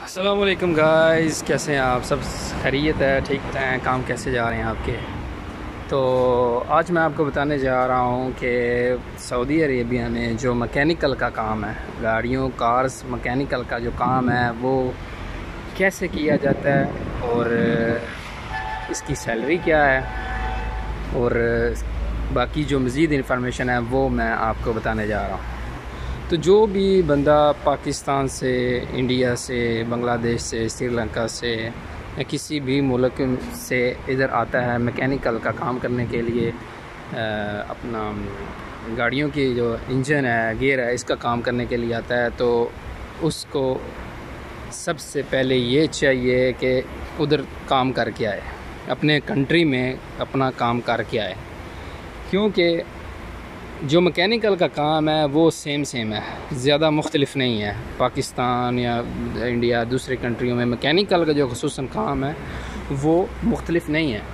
अस्सलाम वालेकुम गाइस, कैसे हैं आप? सब खैरियत है? ठीक हैं? काम कैसे जा रहे हैं आपके? तो आज मैं आपको बताने जा रहा हूँ कि सऊदी अरेबिया में जो मैकेनिकल का काम है, गाड़ियों कार्स मैकेनिकल का जो काम है वो कैसे किया जाता है और इसकी सैलरी क्या है और बाकी जो मज़ीद इंफॉर्मेशन है वो मैं आपको बताने जा रहा हूँ। तो जो भी बंदा पाकिस्तान से, इंडिया से, बांग्लादेश से, श्रीलंका से या किसी भी मुल्क से इधर आता है मैकेनिकल का काम करने के लिए, अपना गाड़ियों की जो इंजन है, गियर है, इसका काम करने के लिए आता है, तो उसको सबसे पहले ये चाहिए कि उधर काम करके आए, अपने कंट्री में अपना काम करके आए, क्योंकि जो मैकेनिकल का काम है वो सेम है, ज़्यादा मुख्तलिफ नहीं है। पाकिस्तान या इंडिया दूसरे कंट्रियों में मैकेनिकल का जो ख़ुसूसन काम है वो मुख्तलिफ नहीं है।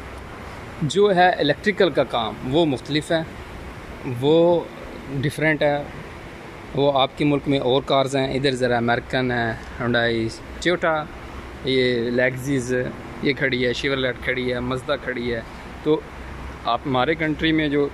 जो है इलेक्ट्रिकल का काम वो मुख्तलिफ है, वो डिफरेंट है। वो आपके मुल्क में और कार्स हैं, इधर ज़रा अमेरिकन है, हुंडई, टोयोटा, ये लेक्सिस ये खड़ी है, शेवरलेट खड़ी है, मज़दा खड़ी है। तो आप हमारे कंट्री में जो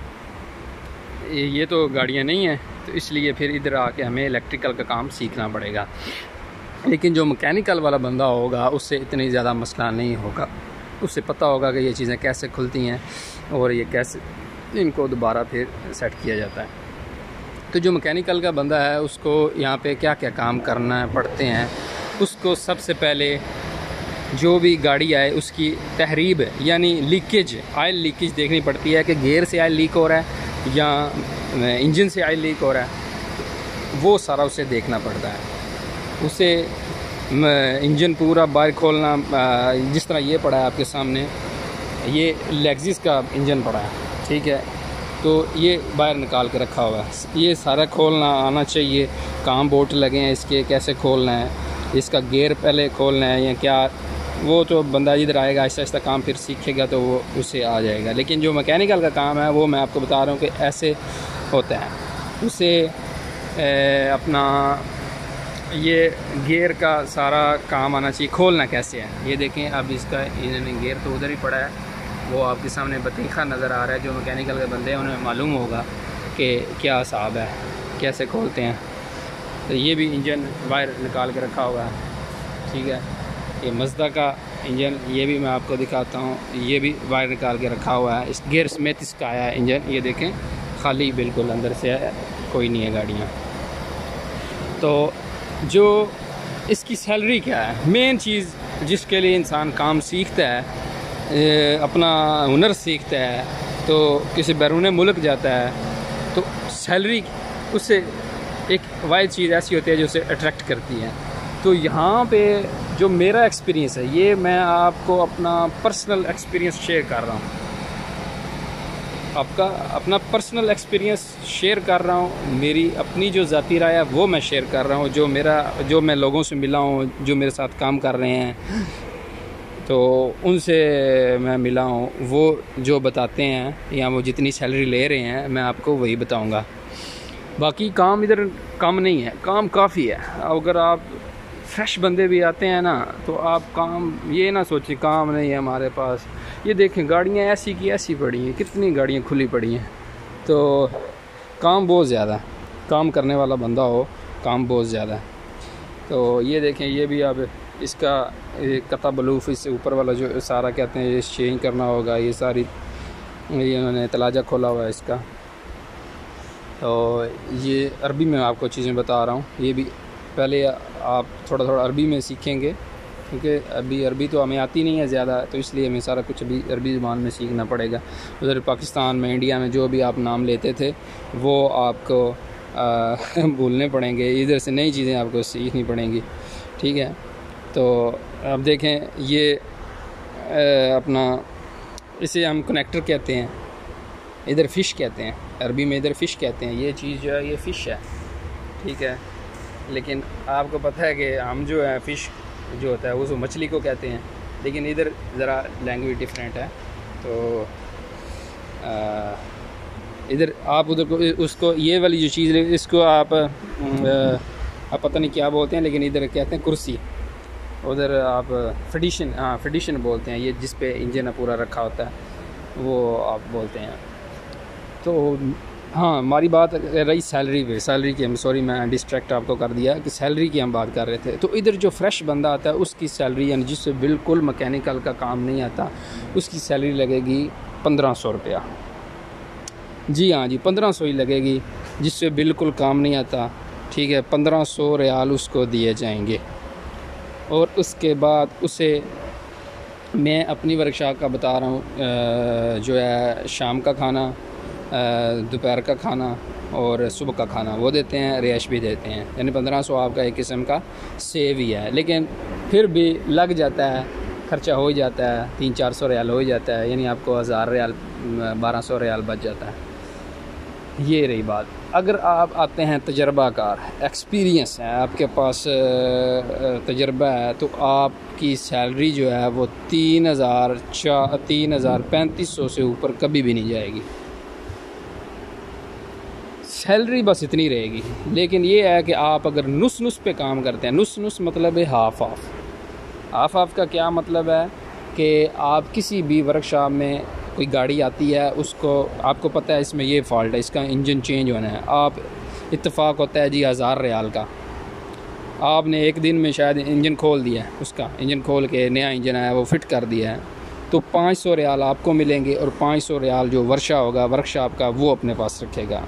ये तो गाड़ियाँ नहीं हैं, तो इसलिए फिर इधर आके हमें इलेक्ट्रिकल का काम सीखना पड़ेगा। लेकिन जो मैकेनिकल वाला बंदा होगा उससे इतनी ज़्यादा मसला नहीं होगा, उससे पता होगा कि ये चीज़ें कैसे खुलती हैं और ये कैसे इनको दोबारा फिर सेट किया जाता है। तो जो मैकेनिकल का बंदा है उसको यहाँ पे क्या क्या काम करना पड़ते हैं, उसको सबसे पहले जो भी गाड़ी आए उसकी तहरीब यानी लीकेज, ऑयल लीकेज देखनी पड़ती है कि गियर से ऑयल लीक हो रहा है या इंजन से ऑयल लीक हो रहा है, वो सारा उसे देखना पड़ता है। उसे इंजन पूरा बाहर खोलना, जिस तरह ये पड़ा है आपके सामने, ये लेक्सिस का इंजन पड़ा है, ठीक है, तो ये बाहर निकाल के रखा हुआ है, ये सारा खोलना आना चाहिए। काम बोल्ट लगे हैं इसके, कैसे खोलना है, इसका गियर पहले खोलना है या क्या, वो तो बंदा इधर आएगा आहिस्ता आहिस्ता काम फिर सीखेगा तो वो उसे आ जाएगा। लेकिन जो मैकेनिकल का काम है वो मैं आपको बता रहा हूँ कि ऐसे होता है। उसे अपना ये गियर का सारा काम आना चाहिए, खोलना कैसे है। ये देखें, अब इसका इन्होंने गियर तो उधर ही पड़ा है, वो आपके सामने बतीखा नज़र आ रहा है। जो मैकेनिकल के बंदे हैं उन्हें मालूम होगा कि क्या हिसाब है, कैसे खोलते हैं। तो ये भी इंजन वायर निकाल के रखा हुआ है, ठीक है। ये मज़दा का इंजन, ये भी मैं आपको दिखाता हूँ, ये भी वायर निकाल के रखा हुआ है। इस गियर समेत इसका आया है इंजन, ये देखें खाली बिल्कुल अंदर से है, कोई नहीं है गाड़ियाँ। तो जो इसकी सैलरी क्या है, मेन चीज़ जिसके लिए इंसान काम सीखता है, अपना हुनर सीखता है, तो किसी बैरून मुल्क जाता है तो सैलरी उससे एक वाइड चीज़ ऐसी होती है जो उसे अट्रैक्ट करती है। तो यहाँ पे जो मेरा एक्सपीरियंस है, ये मैं आपको अपना पर्सनल एक्सपीरियंस शेयर कर रहा हूँ, आपका अपना पर्सनल एक्सपीरियंस शेयर कर रहा हूँ। मेरी अपनी जो ज़ाती राय है वो मैं शेयर कर रहा हूँ, जो मैं लोगों से मिला हूँ, जो मेरे साथ काम कर रहे हैं, तो उनसे मैं मिला हूँ, वो जो बताते हैं या वो जितनी सैलरी ले रहे हैं मैं आपको वही बताऊँगा। बाकी काम इधर कम नहीं है, काम काफ़ी है। अगर आप फ्रेश बंदे भी आते हैं ना, तो आप काम ये ना सोचें काम नहीं है हमारे पास। ये देखें गाड़ियाँ ऐसी की ऐसी पड़ी हैं, कितनी गाड़ियाँ खुली पड़ी हैं। तो काम बहुत ज़्यादा है, काम करने वाला बंदा हो, काम बहुत ज़्यादा है। तो ये देखें, ये भी अब इसका कता बलूफ, इससे ऊपर वाला जो सारा कहते हैं ये चेंज करना होगा। ये सारी ये उन्होंने तलाजा खोला हुआ है इसका। तो ये अरबी में आपको चीज़ें बता रहा हूँ, ये भी पहले आप थोड़ा थोड़ा अरबी में सीखेंगे, क्योंकि अभी अरबी तो हमें आती नहीं है ज़्यादा, तो इसलिए हमें सारा कुछ अभी अरबी ज़बान में सीखना पड़ेगा। उधर पाकिस्तान में, इंडिया में जो भी आप नाम लेते थे वो आपको भूलने पड़ेंगे, इधर से नई चीज़ें आपको सीखनी पड़ेंगी, ठीक है। तो अब देखें, ये अपना इसे हम कनेक्टर कहते हैं, इधर फ़िश कहते हैं, अरबी में इधर फ़िश कहते हैं। ये चीज़ जो है ये फ़िश है, ठीक है। लेकिन आपको पता है कि हम जो है फ़िश जो होता है वो मछली को कहते हैं, लेकिन इधर ज़रा लैंग्वेज डिफरेंट है। तो इधर आप उधर को उसको, ये वाली जो चीज़ इसको आप पता नहीं क्या बोलते हैं, लेकिन इधर कहते हैं कुर्सी, उधर आप फिडिशन, हाँ फिडिशन बोलते हैं, ये जिस पे इंजन पूरा रखा होता है वो आप बोलते हैं। तो हाँ, हमारी बात रही सैलरी पे, सैलरी की हम, सॉरी मैं डिस्ट्रैक्ट आपको कर दिया कि सैलरी की हम बात कर रहे थे। तो इधर जो फ्रेश बंदा आता है उसकी सैलरी, यानी जिससे बिल्कुल मैकेनिकल का काम नहीं आता, उसकी सैलरी लगेगी 1500 रुपया। जी हाँ जी, 1500 ही लगेगी, जिससे बिल्कुल काम नहीं आता। ठीक है, 1500 रियाल उसको दिए जाएंगे। और उसके बाद उसे मैं अपनी वर्कशॉप का बता रहा हूँ, जो है शाम का खाना, दोपहर का खाना और सुबह का खाना वो देते हैं, रिहाइश भी देते हैं। यानी 1500 आपका एक किस्म का सेव ही है, लेकिन फिर भी लग जाता है, ख़र्चा हो ही जाता है, 300-400 रियाल हो ही जाता है, यानी आपको 1000 रियाल 1200 रियाल बच जाता है। ये रही बात। अगर आप आते हैं तजर्बाकार, एक्सपीरियंस है, आपके पास तजर्बा है, तो आपकी सैलरी जो है वो 3500 से ऊपर कभी भी नहीं जाएगी। सैलरी बस इतनी रहेगी। लेकिन ये है कि आप अगर नुस पे काम करते हैं, नुस मतलब है हाफ ऑफ का क्या मतलब है कि आप किसी भी वर्कशॉप में कोई गाड़ी आती है, उसको आपको पता है इसमें ये फ़ॉल्ट है, इसका इंजन चेंज होना है, आप इत्तेफाक होता है जी 1000 रियाल का, आपने एक दिन में शायद इंजन खोल दिया है, उसका इंजन खोल के नया इंजन आया वो फ़िट कर दिया है, तो 500 रियाल आपको मिलेंगे और 500 रियाल जो वर्कशॉप का वो अपने पास रखेगा।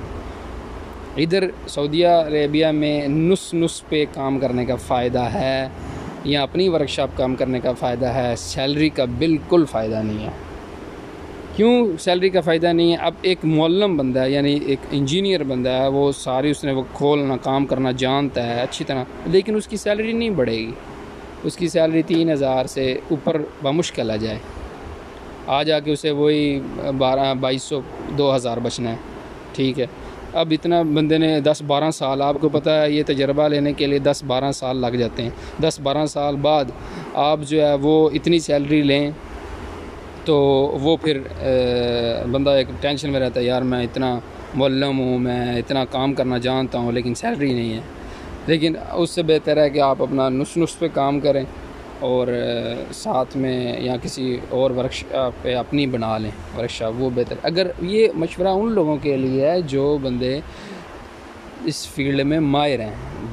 इधर सऊदी अरेबिया में नुस पे काम करने का फ़ायदा है, या अपनी वर्कशॉप काम करने का फ़ायदा है, सैलरी का बिल्कुल फ़ायदा नहीं है। क्यों सैलरी का फ़ायदा नहीं है? अब एक मुअल्लम बंदा है, यानी एक इंजीनियर बंदा है, वो सारी उसने वो खोलना काम करना जानता है अच्छी तरह, लेकिन उसकी सैलरी नहीं बढ़ेगी। उसकी सैलरी 3000 से ऊपर बमुश्किल आ जाए, आ जाके उसे वही 1200 2000 बचना है। ठीक है, अब इतना बंदे ने 10-12 साल, आपको पता है ये तजर्बा लेने के लिए 10-12 साल लग जाते हैं। 10-12 साल बाद आप जो है वो इतनी सैलरी लें तो वो फिर बंदा एक टेंशन में रहता है, यार मैं इतना मुअल्लम हूँ, मैं इतना काम करना जानता हूँ, लेकिन सैलरी नहीं है। लेकिन उससे बेहतर है कि आप अपना नुस पे काम करें और साथ में या किसी और वर्कशॉप पे अपनी बना लें वर्कशॉप, वो बेहतर। अगर ये मशवरा उन लोगों के लिए है जो बंदे इस फील्ड में माहिर हैं,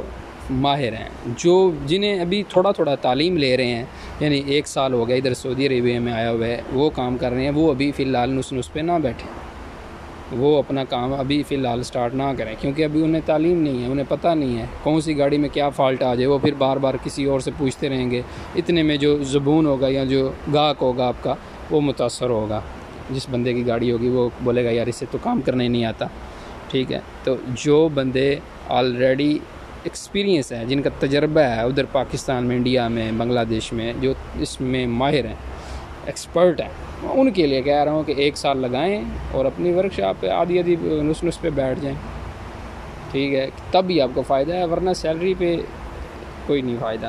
जो जिन्हें अभी थोड़ा थोड़ा तालीम ले रहे हैं, यानी 1 साल हो गया इधर सऊदी अरेबिया में आया हुआ है, वो काम कर रहे हैं, वो अभी फ़िलहाल नुस पे ना बैठे, वो अपना काम अभी फ़िलहाल स्टार्ट ना करें, क्योंकि अभी उन्हें तालीम नहीं है, उन्हें पता नहीं है कौन सी गाड़ी में क्या फ़ॉल्ट आ जाए। वो फिर बार बार किसी और से पूछते रहेंगे, इतने में जो ज़ुबान होगा या जो गाहक होगा आपका वो मुतासर होगा, जिस बंदे की गाड़ी होगी वो बोलेगा यार इससे तो काम करना ही नहीं आता। ठीक है, तो जो बंदे ऑलरेडी एक्सपीरियंस है, जिनका तजर्बा है उधर पाकिस्तान में, इंडिया में, बांग्लादेश में, जो इसमें माहिर हैं, एक्सपर्ट हैं, उनके लिए कह रहा हूँ कि 1 साल लगाएं और अपनी वर्कशॉप पे आधी नुस पे बैठ जाएं। ठीक है, तब भी आपको फ़ायदा है, वरना सैलरी पे कोई नहीं फ़ायदा।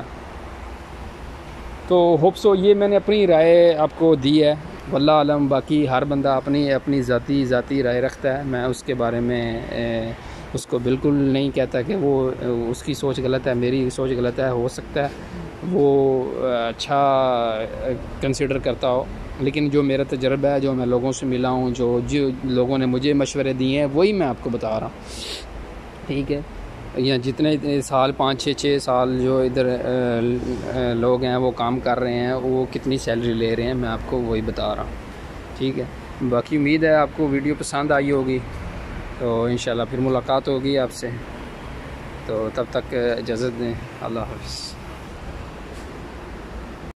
तो होप सो ये मैंने अपनी राय आपको दी है, वल्लाह आलम। बाकी हर बंदा अपनी ज़ाती राय रखता है, मैं उसके बारे में उसको बिल्कुल नहीं कहता कि वो उसकी सोच गलत है, मेरी सोच गलत है, हो सकता है वो अच्छा कंसिडर करता हो, लेकिन जो मेरा तजर्बा है, जो मैं लोगों से मिला हूँ, जो लोगों ने मुझे मशवरे दिए हैं, वही मैं आपको बता रहा हूँ। ठीक है, या जितने साल 5-6 साल जो इधर लोग हैं वो काम कर रहे हैं, वो कितनी सैलरी ले रहे हैं, मैं आपको वही बता रहा हूँ। ठीक है, बाकी उम्मीद है आपको वीडियो पसंद आई होगी, तो इंशाल्लाह फिर मुलाकात होगी आपसे। तो तब तक इजाज़त दें, अल्लाह हाफ़िज़।